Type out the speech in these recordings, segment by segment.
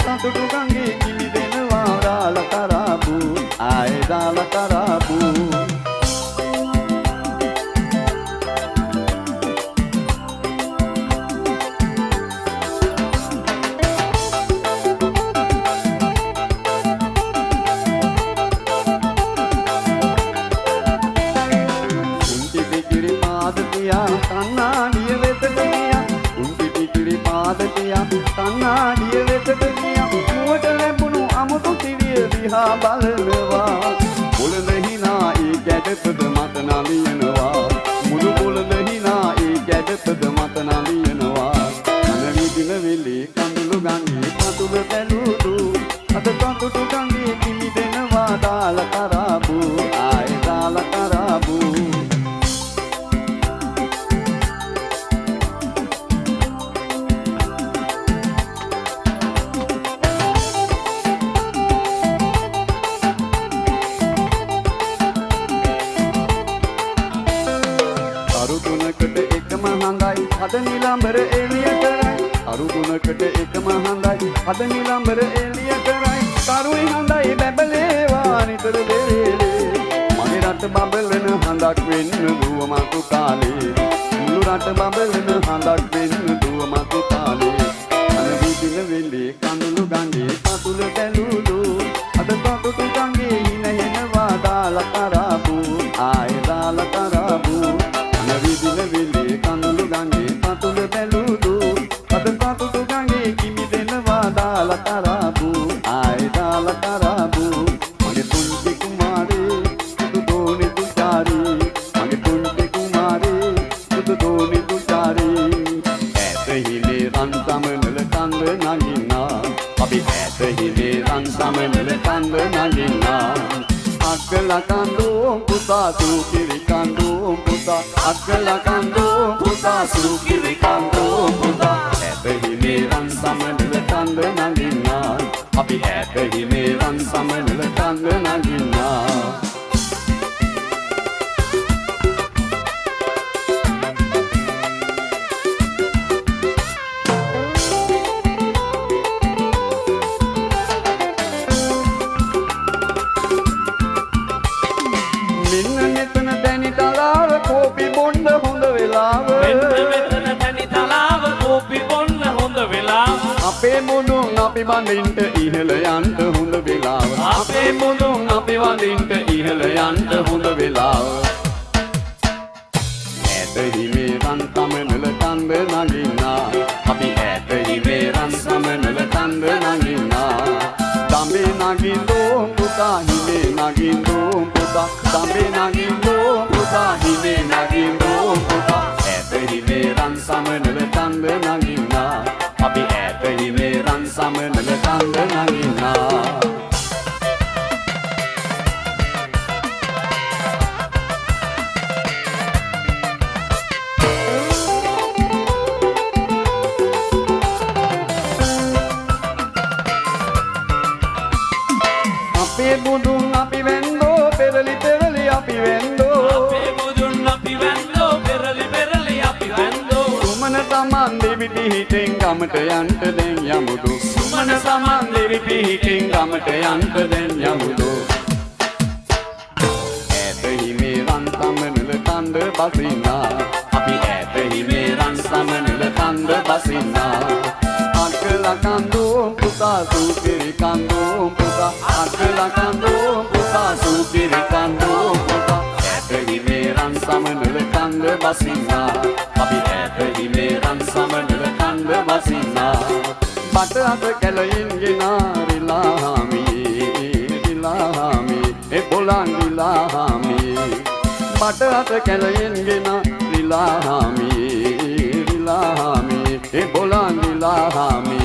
සතුටු ගඟේ කිමි දෙනවා දාලා කරාබු ආයේ දාලා කරාබු කන්නාඩිය වෙතට ගියා උන්ටි පිටිලි පාදකියා කන්නාඩිය වෙතට ගියා මුවට ලැබුණු අමුතු කිරිය දිහා බලනවා පොළඳ හිනා ඒ ගැටපද මත නලියනවා මුළු පොළඳ හිනා ඒ ගැටපද මත නලියනවා අන විදින වෙලේ කඳුළු ගඟේ පතුල බැලුදු අද කඳුළු ගඟේ කිමි දෙනවා දාලා කරාබු ආයේ දාලා කරාබු අද නිලම්බර එළිය කරයි අරු තුනකට එකම හඳයි අද නිලම්බර එළිය කරයි කරුයි හඳයි බැබලේවා නිතර දෙලේ මගේ රට බබලන හඳක් වෙන්න දුව මතු කාලේ මුළු රට බබලන හඳක් වෙන්න දුව මතු කාලේ අන විදින වෙලේ කඳුළු ගඟේ පතුල බැලුදු අද පතුතු ගඟේ හින හෙනවා දාලා කරාබු ආයේ දාලා කරාබු අන විදින වෙලේ කඳුළු ගඟේ පතුල බැලුදු අද පතුතු ගඟේ කිමි දෙනවා දාලා කරාබු ආයේ දාලා කරාබු මගේ පුංචි කුමාරේ සුදු දෝනි තුචාරී මගේ පුංචි කුමාරේ සුදු දෝනි තුචාරී ඈත හිලේ රන් සමනල කන්ද නගින්නා අපි ඈත හිලේ රන් සමනල කන්ද නගින්නා අක්කලා කන්දෝ පුතා සුකිරි කන්දෝ පුතා අක්කලා කන්දෝ පුතා සුකිරි කන්දෝ පුතා ඈත හිමේ රන් සමනල කන්ද නගින්නා අපි ඈත හිමේ රන් සමනල කන්ද නගින්නා කෝපි බොන්න හොඳ වෙලාව මෙතන තනි තලාව කෝපි බොන්න හොඳ වෙලාව අපේ මුදුන් අපි වඳින්ට ඉහළ යන්න හොඳ වෙලාව අපේ මුදුන් අපි වඳින්ට ඉහළ යන්න හොඳ වෙලාව ඈත හිමේ රන් සමනල කන්ද නගින්නා අපි ඈත හිමේ රන් සමනල කන්ද නගින්නා දඹේ නගින්දෝ පුතා හිමේ නගින්දෝ පුතා දඹේ නගින්දෝ පුතා හිමේ නගින්දෝ පුතා ඈත හිමේ රන් සමනල කන්ද නගින්නා අපි ඈත හිමේ රන් සමනල කන්ද නගින්නා අපේ බුදුන් අපි වෙන්දෝ පෙරලි පෙරලි අපි වෙන්දෝ අපේ බුදුන් අපි වෙන්දෝ පෙරලි පෙරලි අපි වෙන්දෝ සුමන සමන් දෙවි පිහිටෙන් ගමට යන්න දෙන් යමුදු සුමන සමන් දෙවි පිහිටෙන් ගමට යන්න දෙන් යමුදු ඈත හිමේ රන් සමනල කන්ද බසින්නා අපි ඈත හිමේ රන් සමනල කන්ද බසින්නා අක්කලා කන්දෝ පුතා සුකිරි කන්දෝ පුතා අක්කලා කන්දෝ පුතා සුකිරි කන්දෝ පුතා ඈත හිමේ රන් සමනල කන්ද බසින්නා අපි ඈත හිමේ රන් සමනල කන්ද බසින්නා බට අත කැලයින් ගෙනාරිලාමි රිලාමි ඒ බොලන් රිලාමි බට අත කැලයින් ගෙනාරිලාමි රිලාමි ඒ බොලන් රිලාමි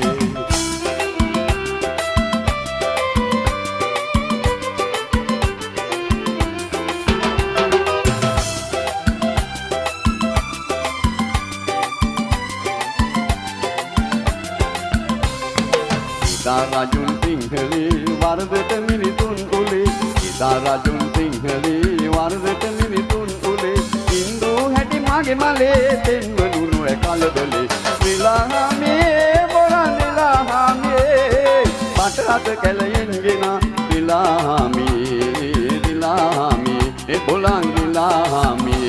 රජුන් සිංහලේ වරදට මිනිතුන් උලේ ඉදා රජුන් සිංහලේ වරදට මිනිතුන් උලේ ඉන්දු හැටි මගේ මලේ තෙන්වලුණු කලබලේ විලාහමේ බොරන් විලාහමේ අත කැලයෙන් ගෙන දිලාමි දිලාමි ඒ බොලන් දිලාමි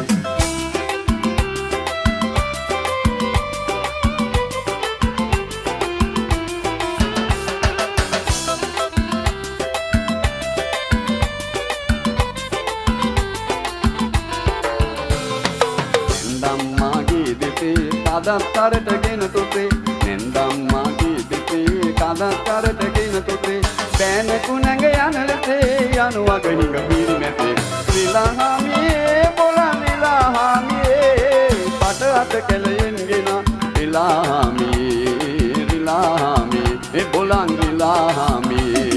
කදත්තරට ගෙන තුතේ නෙන්දම්මාගේ දෙතේ කදත්තරට ගෙන තුතේ බෑනකු නැඟ යන ලෙසේ යනුවග හිඟ පිරිමැතේ විලාහාමියේ බොලන් විලාහාමියේ පට අත කැලයෙන් ගෙන විලාහාමියේ විලාහාමියේ ඒ බොලන් විලාහාමියේ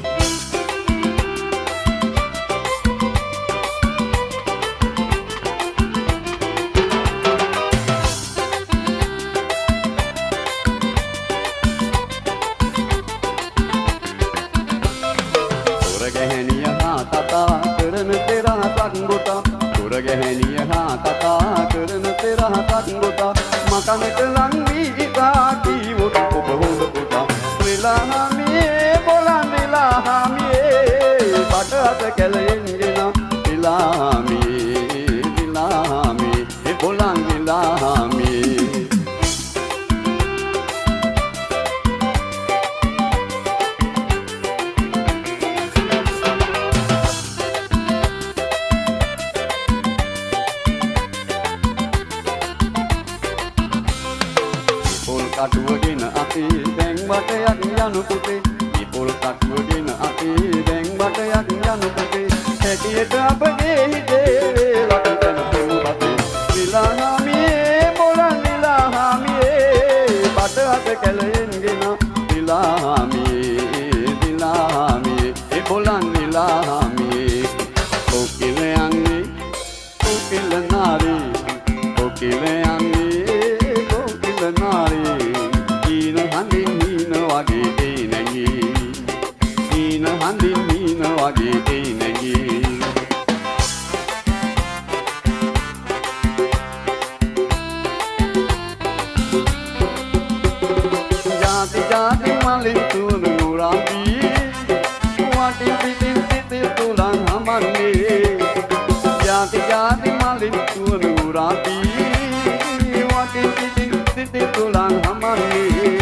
ගැහැනිය හා කතා කරන පෙරහසක් ගොතා මකමට ලං වී ඉතා කීවොත් ඔබ හොඳ පුතා විලාහාමියේ බොලන් විලාහාමියේ පට අත කැලයෙන් ගෙන විලාහාමියේ විලාහාමියේ ඒ බොලන් විලාහාමියේ කටුවගෙන අපේ දැන් වටයක් යනු පුතේ ඉපොල් කටුවගෙන අපේ දැන් වටයක් යනු පුතේ හැටියට අපගේ හිතේ වේලක් යන පෙමුපතේ විලාහාමියේ බොලන් විලාහාමියේ බට අත කැලයෙන් ගෙන විලාහාමියේ විලාහාමියේ ඒ බොලන් විලාහාමියේ කොකිල යන්නේ කොකිල නාරී කොකිල යන්නේ කොකිල නාරී හඳින් හීන වගේ ඒ නැගී හීන හඳින් හීන වගේ ඒ නැගී ජාති ජාති මලින් තුන නුරාබී වටින් පිටින් සිතේ තුලන් හමන්නේ ජාති ජාති මලින් තුන නුරාබී වටින් පිටින් සිතේ තුලන් හමන්නේ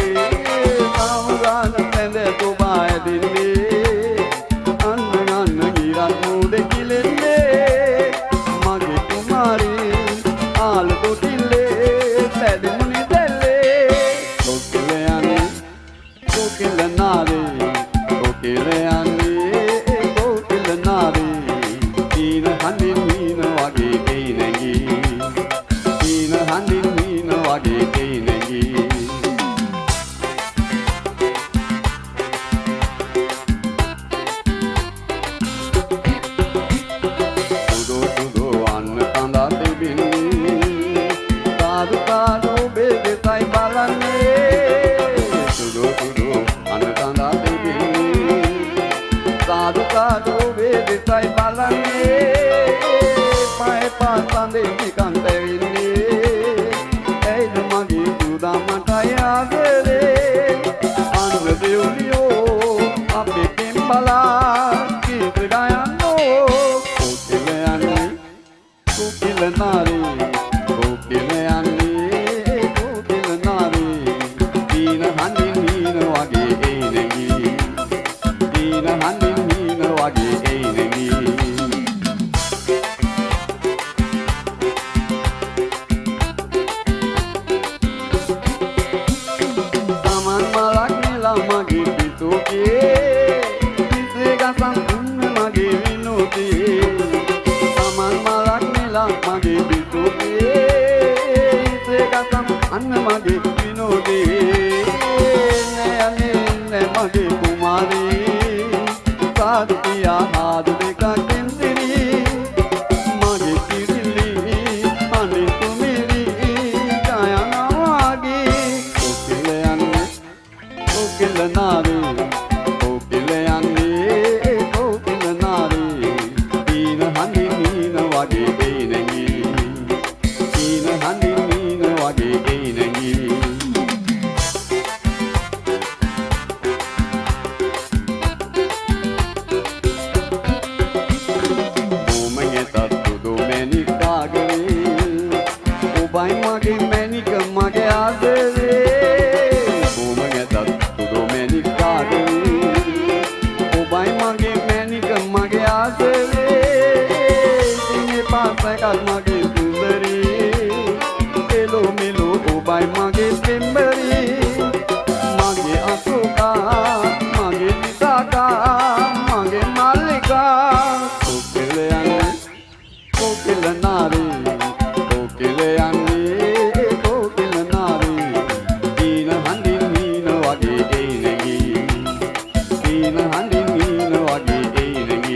එයිනෙගි ඊන හඳින් ඊන වගේ එයිනෙගි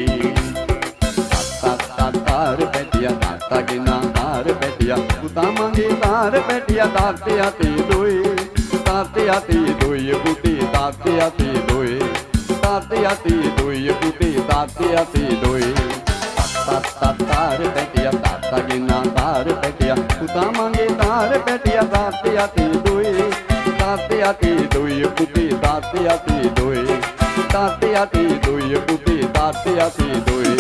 තාර පැටිය තාත්තගේ නාකාර පැටිය පුතා මගේ තාර පැටිය තාත්තේ අතේ දොයි තාත්තේ අතේ දොයි පුතේ තාත්තේ අතේ දොයි තාත්තේ අතේ දොයි පුතේ තාත්තේ අතේ දොයි තාර පැටිය තාත්තගේ නාකාර පැටිය පුතා මගේ තාර පැටිය තාත්තේ අතේ දොයි තාත්තේ අතේ දොයි පුතේ තාත්තේ අතේ දොයි තාත්තේ අතේ දොයි පුතේ තාත්තේ අතේ දොයි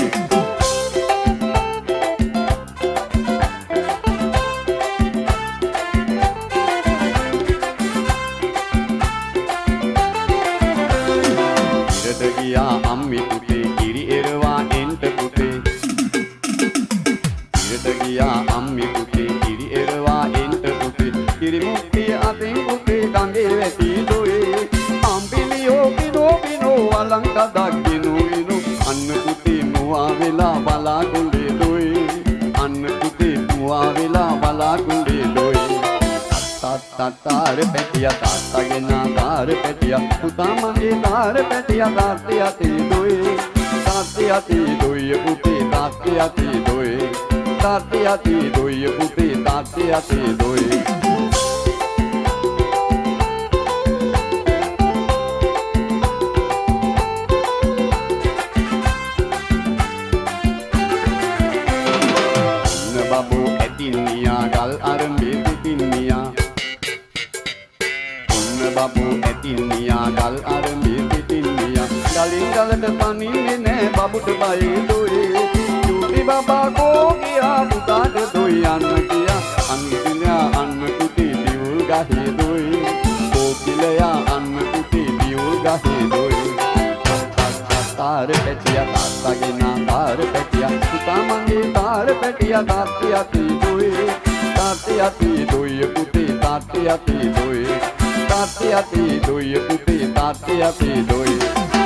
අම්මි පුතේ කිරි එරවා එන්ට පුතේ ඉරට ගියා අම්මි පුතේ කිරි එරවා එන්ට පුතේ කිරි මුක්තිය අතින් පුතේ ගඟේ වැටි දොයේ අම්බිලියෝ පිනෝ අලංක දක්ිනු අන්න පුතේ මුවා වෙලා බලාකුලේ දොයේ අන්න පුතේ මුවා වෙලා බලාකුලේ දොයේ තාර පැටිය තාත්තගේ නාකාර පැටිය පුතා මගේ තාර පැටිය තාත්තේ අතේ දොයි තාත්තේ අතේ දොයි පුතේ තාත්තේ අතේ දොයි තාත්තේ අතේ දොයි පුතේ තාත්තේ අතේ දොයි බබු ඇතින්නියා ගල් අරඹේ පිටින්නියා බබු ඇතින්නියා ගල් අරඹේ පිටින්නියා ගලින් ගලට පනින්නේ නෑ බබුට බයි දොයේ චූටි බබා කෝ ගියා පුතාට දොයි යන්න කියා අන්තිලයා අන්න පුතේ දිවුල් ගහේ දොයි කෝකිලයා අන්න පුතේ දිවුල් ගහේ දොයි තාර පැටිය තාත්තගේ නාකාර පැටිය පුතා මගේ තාර පැටිය තාත්තේ අතේ දොයි තාත්තේ අතේ දොයි පුතේ තාත්තේ අතේ දොයි තාත්තේ අතේ දොයි පුතේ තාත්තේ අතේ දොයි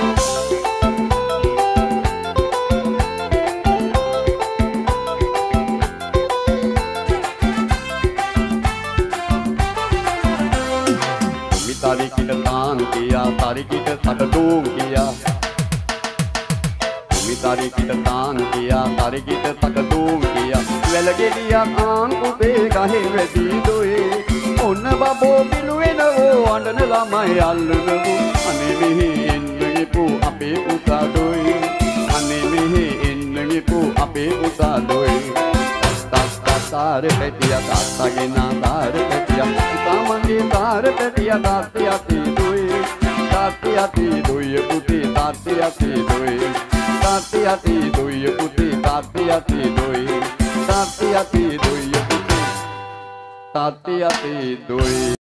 මිතාරිකිට තාන් කියා තාරිකිට සටටෝම් කියා මිතාරිකිට තාන් කියා තාරිකිට සටටෝම් කියා වැලගෙඩියක් ආන් පුතේ ගහේ වැටි දොයේ ඔන්න බබෝ පිළුවෙනවෝ අඬන ළමයි අල්ලනවෝ අනේ මෙහෙ එන්න ගිපු අපේ පුතා දොයි අනේ මෙහෙ එන්න ගිපු අපේ පුතා දොයි තාර පැටිය තාත්තගේ නාකාර පැටිය පුතා මගේ තාර පැටිය තාත්තේ අතේ දොයි තාත්තේ අතේ දොයි පුතේ තාත්තේ අතේ දොයි තාත්තේ අතේ දොයි පුතේ තාත්තේ අතේ දොයි තාත්තේ අතේ දොයි පුතේ තාත්තේ අතේ දොයි